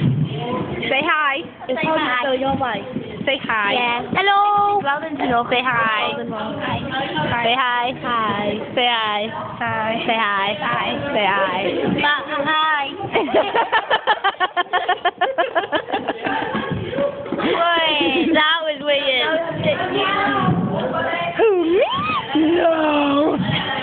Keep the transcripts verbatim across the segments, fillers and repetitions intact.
Say hi. It's Say hard to hi. spell your way. Say hi. Yeah. Hello. Well done, enough. Say hi. Well done, well. Say hi. Hi. Say hi. Hi. Say hi. Hi. Say hi. Hi. Wait, that was weird. Who, me? No.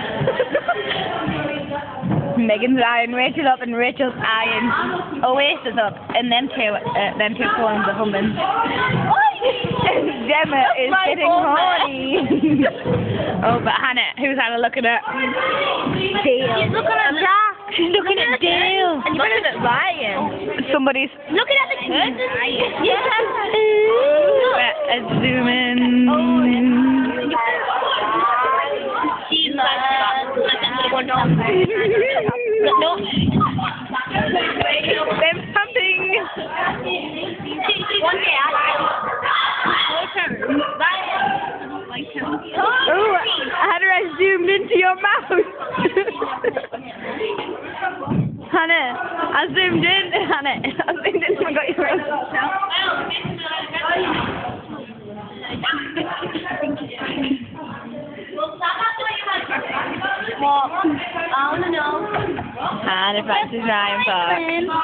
Megan's eyeing Rachel up and Rachel's eyeing Oasis up, and them two, uh, them two phones are humming. Gemma is my getting phone horny. Oh, but Hannah, who's Hannah looking at? Dale. She's looking at Jack. She's looking at Dale. And you're looking at Ryan. Somebody's. Looking at the curtains. Yeah. Uh, zoom in. She's like, going down. No. Them pumping. One day I Oh, Hannah, I zoomed into your mouth. Hannah, I zoomed in, Hannah. I zoomed in and got your What? I want to know. Hannah practices Ryan Park.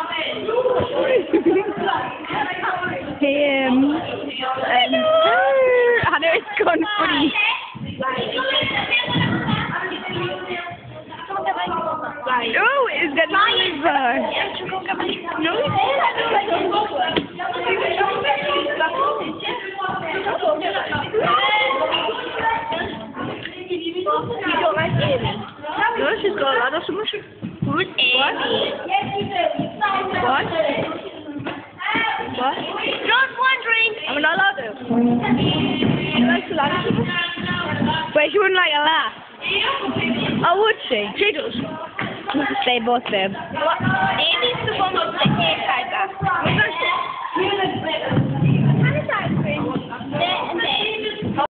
Him. And Hannah is gone funny. Oh, it's got liver. No, You don't like Amy? No, she's got a lot of much. who's Amy? What? What? Just wondering. I'm not allowed to. She likes a lot of much. Wait, she wouldn't like a laugh. Oh, would she? She does. They both do. What? Amy's the one with the hair tied back.